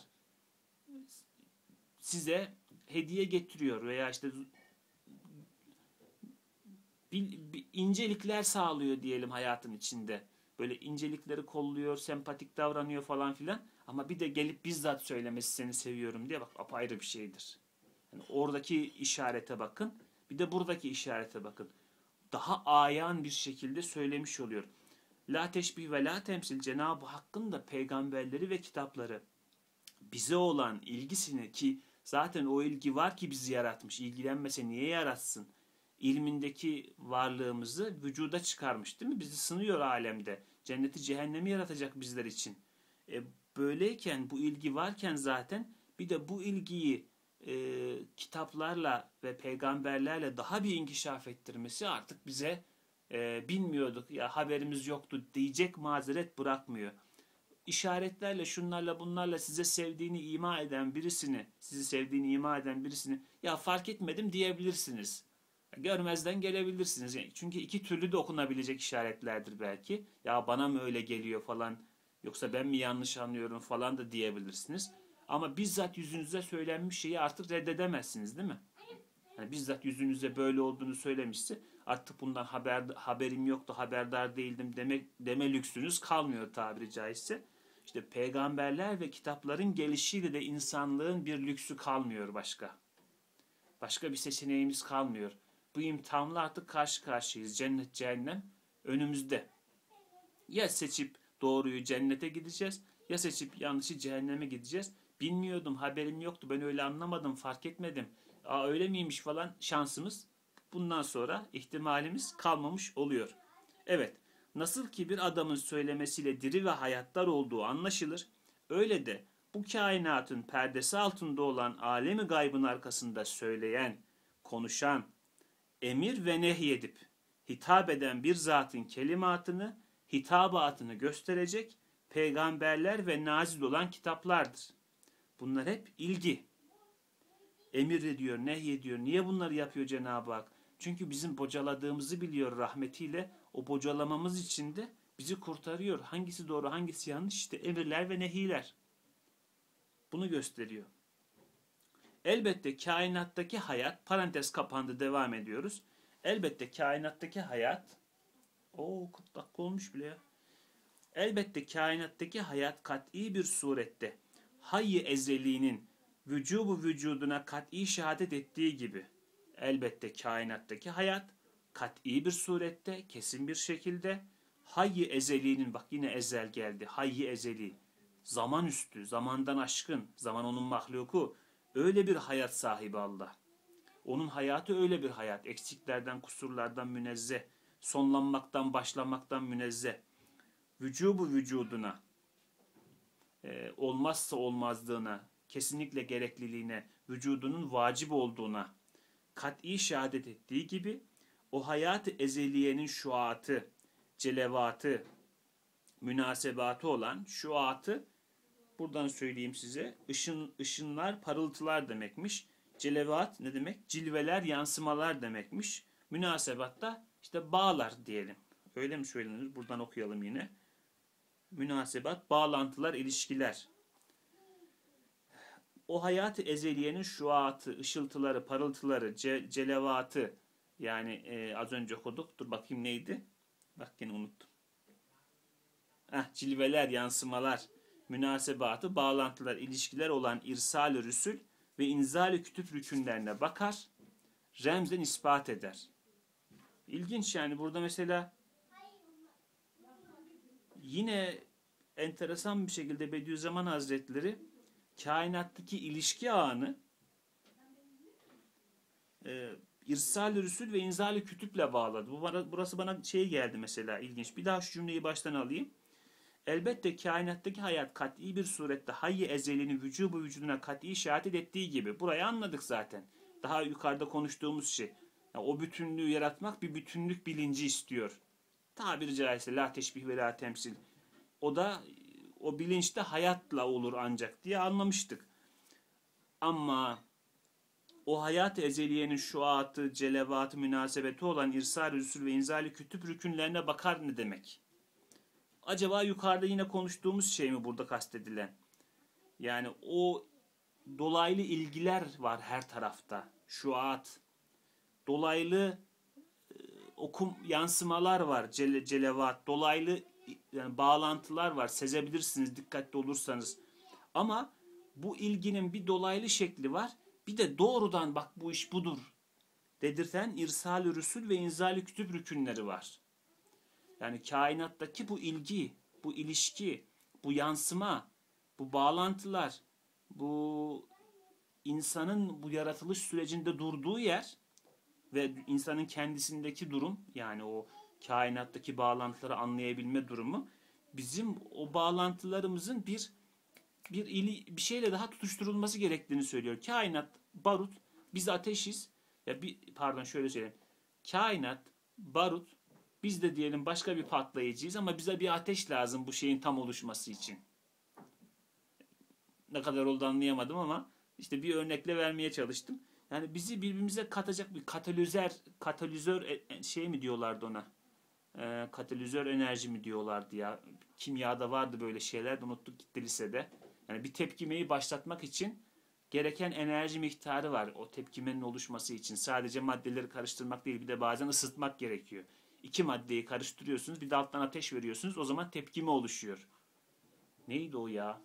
Size hediye getiriyor veya işte incelikler sağlıyor diyelim hayatın içinde. Böyle incelikleri kolluyor, sempatik davranıyor falan filan. Ama bir de gelip bizzat söylemesi seni seviyorum diye bak apayrı bir şeydir. Yani oradaki işarete bakın. Bir de buradaki işarete bakın. Daha ayan bir şekilde söylemiş oluyor. La teşbih ve la temsil Cenab-ı Hakk'ın da peygamberleri ve kitapları bize olan ilgisini ki zaten o ilgi var ki bizi yaratmış. İlgilenmese niye yaratsın? İlmindeki varlığımızı vücuda çıkarmış değil mi? Bizi sınıyor alemde. Cenneti cehennemi yaratacak bizler için. E, Böyleyken bu ilgi varken zaten bir de bu ilgiyi kitaplarla ve peygamberlerle daha bir inkişaf ettirmesi artık bize bilmiyorduk ya haberimiz yoktu diyecek mazeret bırakmıyor. İşaretlerle şunlarla bunlarla size sevdiğini ima eden birisini, sizi sevdiğini ima eden birisini ya fark etmedim diyebilirsiniz. Görmezden gelebilirsiniz. Yani çünkü iki türlü de okunabilecek işaretlerdir belki. Ya bana mı öyle geliyor falan yoksa ben mi yanlış anlıyorum falan da diyebilirsiniz. Ama bizzat yüzünüze söylenmiş şeyi artık reddedemezsiniz değil mi? Yani bizzat yüzünüze böyle olduğunu söylemişse artık bundan haberim yoktu, haberdar değildim deme lüksünüz kalmıyor tabiri caizse. İşte peygamberler ve kitapların gelişiyle de insanlığın bir lüksü kalmıyor başka. Başka bir seçeneğimiz kalmıyor. Bu imtihanla artık karşı karşıyayız. Cennet, cehennem önümüzde. Ya seçip doğruyu cennete gideceğiz ya seçip yanlışı cehenneme gideceğiz. Bilmiyordum, haberim yoktu, ben öyle anlamadım, fark etmedim. Aa öyle miymiş falan şansımız bundan sonra ihtimalimiz kalmamış oluyor. Evet, nasıl ki bir adamın söylemesiyle diri ve hayatlar olduğu anlaşılır, öyle de bu kainatın perdesi altında olan alemi gaybın arkasında söyleyen, konuşan, emir ve nehyedip hitap eden bir zatın kelimatını, hitabatını gösterecek peygamberler ve nazil olan kitaplardır. Bunlar hep ilgi. Emir ediyor, nehyediyor. Niye bunları yapıyor Cenab-ı Hak? Çünkü bizim bocaladığımızı biliyor rahmetiyle. O bocalamamız için de bizi kurtarıyor. Hangisi doğru, hangisi yanlış? İşte emirler ve nehiler. Bunu gösteriyor. Elbette kainattaki hayat, parantez kapandı devam ediyoruz. Elbette kainattaki hayat, 40 dakika olmuş bile ya. Elbette kainattaki hayat kat'i bir surette hayy-i ezeliğinin vücubu vücuduna kat'i şehadet ettiği gibi elbette kainattaki hayat kat'i bir surette kesin bir şekilde hayy-i ezeliğinin bak yine ezel geldi hayy-i ezeli zaman üstü zamandan aşkın zaman onun mahluku öyle bir hayat sahibi Allah. Onun hayatı öyle bir hayat eksiklerden kusurlardan münezzeh sonlanmaktan başlamaktan münezzeh vücubu vücuduna olmazsa olmazlığına, kesinlikle gerekliliğine, vücudunun vacip olduğuna kat'i şehadet ettiği gibi o hayat-ı ezeliyenin şuatı, celevatı, münasebatı olan şuatı buradan söyleyeyim size ışınlar, parıltılar demekmiş. Celevat ne demek? Cilveler, yansımalar demekmiş. Münasebat da işte bağlar diyelim. Öyle mi söylenir? Buradan okuyalım yine. Münasebat, bağlantılar, ilişkiler. O hayat-ı ezeliyenin şuatı, ışıltıları, parıltıları, celevatı yani az önce okuduk. Dur bakayım neydi? Bak yine unuttum. Cilveler, yansımalar, münasebatı, bağlantılar, ilişkiler olan irsal-ı rüsül ve inzal-ı kütüp rükünlerine bakar, remzen ispat eder. İlginç yani burada mesela yine enteresan bir şekilde Bediüzzaman Hazretleri kainattaki ilişki ağını İrsal-i Rüsül ve İnzal-i Kütüp'le bağladı. Burası bana şey geldi mesela, ilginç. Bir daha şu cümleyi baştan alayım. Elbette kainattaki hayat kat'i bir surette hayy-i ezelinin vücubu vücuduna kat'i şehadet ettiği gibi. Burayı anladık zaten. Daha yukarıda konuştuğumuz şey. Yani o bütünlüğü yaratmak bir bütünlük bilinci istiyor. Tabiri caizse la teşbih ve la temsil. O da o bilinçte hayatla olur ancak diye anlamıştık. Ama o hayat-ı ezeliyenin şuatı, celevatı, münasebeti olan irsal-i rüsul ve inzal-i kütüp rükünlerine bakar ne demek? Acaba yukarıda yine konuştuğumuz şey mi burada kastedilen? Yani o dolaylı ilgiler var her tarafta. Şuat, dolaylı yansımalar var, celevat, dolaylı yani bağlantılar var. Sezebilirsiniz dikkatli olursanız. Ama bu ilginin bir dolaylı şekli var. Bir de doğrudan bak bu iş budur dedirten irsal-i rüsul ve inzal-i kütüp rükünleri var. Yani kainattaki bu ilgi, bu ilişki, bu yansıma, bu bağlantılar, bu insanın bu yaratılış sürecinde durduğu yer ve insanın kendisindeki durum, yani o kainattaki bağlantıları anlayabilme durumu, bizim o bağlantılarımızın bir şeyle daha tutuşturulması gerektiğini söylüyor. Kainat barut, biz ateşiz. Pardon şöyle söyleyeyim. Kainat barut, biz de diyelim başka bir patlayıcıyız ama bize bir ateş lazım bu şeyin tam oluşması için. Ne kadar oldu anlayamadım ama işte bir örnekle vermeye çalıştım. Yani bizi birbirimize katacak bir katalizör şey mi diyorlardı ona? Katalizör enerji mi diyorlardı ya? Kimyada vardı böyle şeyler de unuttuk gitti lisede. Yani bir tepkimeyi başlatmak için gereken enerji miktarı var o tepkimenin oluşması için. Sadece maddeleri karıştırmak değil, bir de bazen ısıtmak gerekiyor. İki maddeyi karıştırıyorsunuz, bir de alttan ateş veriyorsunuz, o zaman tepkime oluşuyor. Neydi o ya?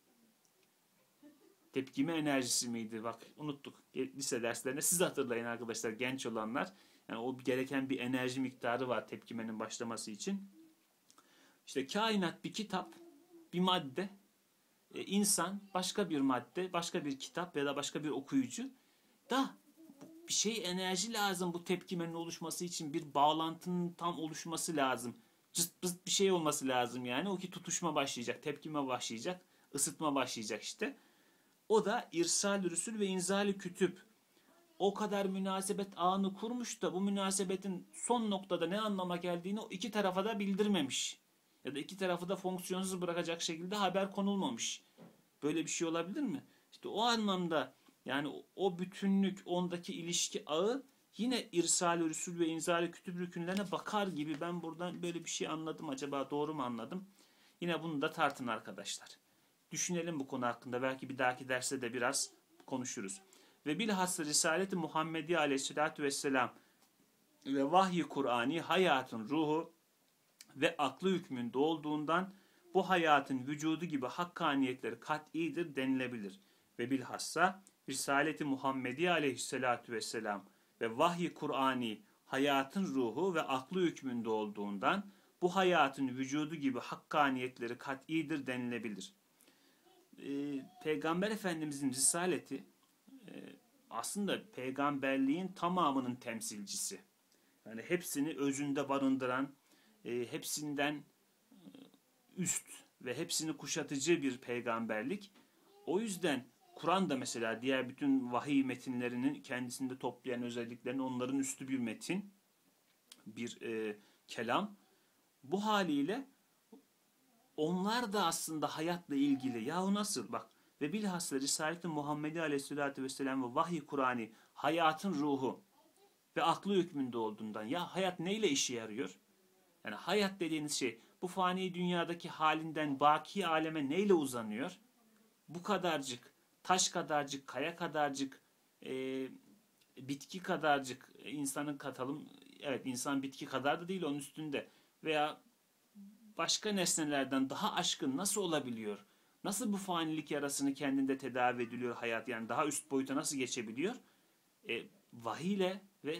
Tepkime enerjisi miydi? Bak unuttuk. Lise derslerinde siz hatırlayın arkadaşlar, genç olanlar. Yani o gereken bir enerji miktarı var tepkimenin başlaması için. İşte kainat bir kitap, bir madde, insan başka bir madde, başka bir kitap ya da başka bir okuyucu da bir şey enerji lazım bu tepkimenin oluşması için, bir bağlantının tam oluşması lazım. Cıst pıst bir şey olması lazım yani. O ki tutuşma başlayacak, tepkime başlayacak, ısıtma başlayacak işte. O da irsal-i rüsül ve inzal-i kütüp. O kadar münasebet ağını kurmuş da bu münasebetin son noktada ne anlama geldiğini o iki tarafa da bildirmemiş. Ya da iki tarafı da fonksiyonsuz bırakacak şekilde haber konulmamış. Böyle bir şey olabilir mi? İşte o anlamda yani o bütünlük, ondaki ilişki ağı yine irsal-i rüsül ve inzal-i kütüb rükünlerine bakar gibi, ben buradan böyle bir şey anladım. Acaba doğru mu anladım? Yine bunu da tartın arkadaşlar. Düşünelim bu konu hakkında. Belki bir dahaki derste de biraz konuşuruz. Ve bilhassa Risalet-i Muhammediye aleyhissalatü vesselam ve vahiy-i Kur'ani hayatın ruhu ve aklı hükmünde olduğundan bu hayatın vücudu gibi hakkaniyetleri kat'idir denilebilir. Ve bilhassa Risalet-i Muhammediye aleyhissalatü vesselam ve vahiy-i Kur'ani hayatın ruhu ve aklı hükmünde olduğundan bu hayatın vücudu gibi hakkaniyetleri kat'idir denilebilir. Peygamber Efendimizin risaleti aslında peygamberliğin tamamının temsilcisi. Yani hepsini özünde barındıran, hepsinden üst ve hepsini kuşatıcı bir peygamberlik. O yüzden Kur'an da mesela diğer bütün vahiy metinlerinin kendisinde toplayan özelliklerini, onların üstü bir metin, bir kelam. Bu haliyle onlar da aslında hayatla ilgili. Yahu nasıl? Bak, ve bilhassa Risalet-i Muhammedi Aleyhisselatü Vesselam ve Vahiy Kur'an'ı hayatın ruhu ve aklı hükmünde olduğundan. Ya hayat neyle işe yarıyor? Yani hayat dediğiniz şey bu fani dünyadaki halinden baki aleme neyle uzanıyor? Bu kadarcık, taş kadarcık, kaya kadarcık, bitki kadarcık, insanın katalım. Evet, insan bitki kadar da değil, onun üstünde. Veya başka nesnelerden daha aşkın nasıl olabiliyor? Nasıl bu fanilik yarasını kendinde tedavi ediliyor hayat? Yani daha üst boyuta nasıl geçebiliyor? Vahiyle ve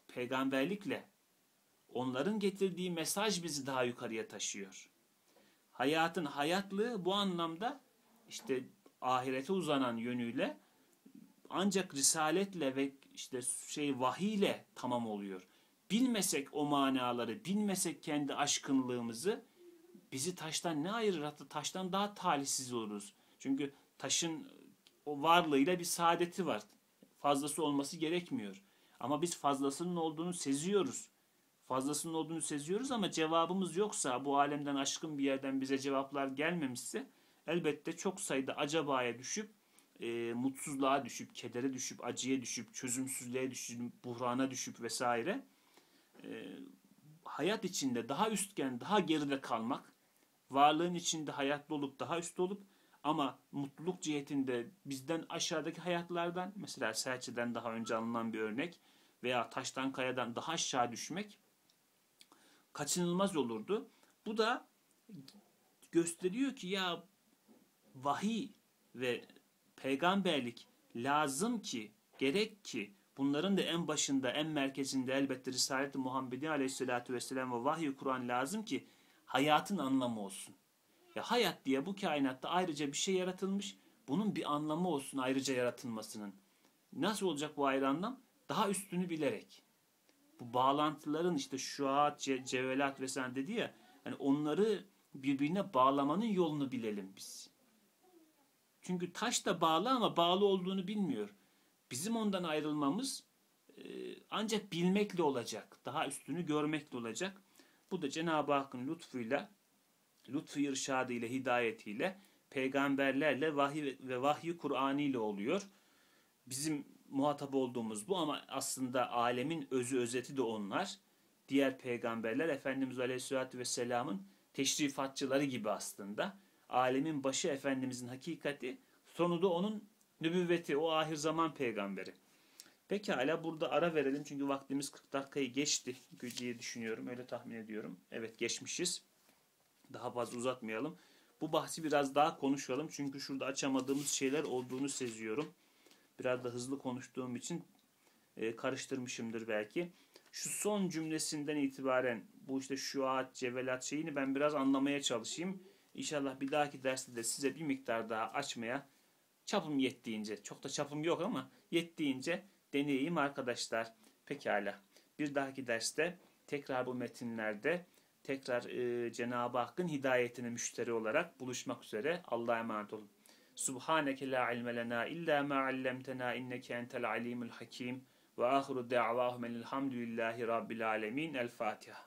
peygamberlikle. Onların getirdiği mesaj bizi daha yukarıya taşıyor. Hayatın hayatlığı bu anlamda işte ahirete uzanan yönüyle ancak risaletle ve işte vahiyle tamam oluyor. Bilmesek o manaları, bilmesek kendi aşkınlığımızı, bizi taştan ne ayırır? Hatta taştan daha talihsiz oluruz. Çünkü taşın o varlığıyla bir saadeti var. Fazlası olması gerekmiyor. Ama biz fazlasının olduğunu seziyoruz. Fazlasının olduğunu seziyoruz ama cevabımız yoksa, bu alemden aşkın bir yerden bize cevaplar gelmemişse, elbette çok sayıda acabaya düşüp, mutsuzluğa düşüp, kedere düşüp, acıya düşüp, çözümsüzlüğe düşüp, buhrana düşüp vesaire, e, hayat içinde daha üstken, daha geride kalmak, varlığın içinde hayatlı olup daha üstte olup ama mutluluk cihetinde bizden aşağıdaki hayatlardan, mesela serçeden daha önce alınan bir örnek, veya taştan kayadan daha aşağı düşmek kaçınılmaz olurdu. Bu da gösteriyor ki ya, vahiy ve peygamberlik lazım ki, gerek ki, bunların da en başında, en merkezinde elbette Risalet-i Muhammedi Aleyhisselatü Vesselam ve vahiy Kur'an lazım ki hayatın anlamı olsun. Ya hayat diye bu kainatta ayrıca bir şey yaratılmış. Bunun bir anlamı olsun ayrıca yaratılmasının. Nasıl olacak bu ayrı anlam? Daha üstünü bilerek. Bu bağlantıların işte şuat, cevelat vesaire dedi ya, hani onları birbirine bağlamanın yolunu bilelim biz. Çünkü taş da bağlı ama bağlı olduğunu bilmiyor. Bizim ondan ayrılmamız ancak bilmekle olacak. Daha üstünü görmekle olacak. Bu da Cenab-ı Hakk'ın lütfuyla, lütfu irşadıyla, hidayetiyle, peygamberlerle, vahiy ve vahyi Kur'an'ı ile oluyor. Bizim muhatap olduğumuz bu ama aslında alemin özü, özeti de onlar. Diğer peygamberler Efendimiz Aleyhisselatü Vesselam'ın teşrifatçıları gibi aslında. Alemin başı Efendimizin hakikati, sonu da onun nübüvveti, o ahir zaman peygamberi. Pekala, burada ara verelim çünkü vaktimiz 40 dakikayı geçti diye düşünüyorum. Öyle tahmin ediyorum. Evet, geçmişiz. Daha fazla uzatmayalım. Bu bahsi biraz daha konuşalım çünkü şurada açamadığımız şeyler olduğunu seziyorum. Biraz da hızlı konuştuğum için karıştırmışımdır belki. Şu son cümlesinden itibaren bu işte şuat, cevelat şeyini ben biraz anlamaya çalışayım. İnşallah bir dahaki derste de size bir miktar daha açmaya çapım yettiğince, çok da çapım yok ama yettiğince deneyeyim arkadaşlar. Pekala. Bir dahaki derste tekrar bu metinlerde tekrar Cenab-ı Hakk'ın hidayetine müşteri olarak buluşmak üzere. Allah'a emanet olun. Subhaneke la ilme lena illa ma allamtena inneke entel alimul hakim ve ahiru da'vahum elhamdülillahi rabbil alemin. El Fatiha.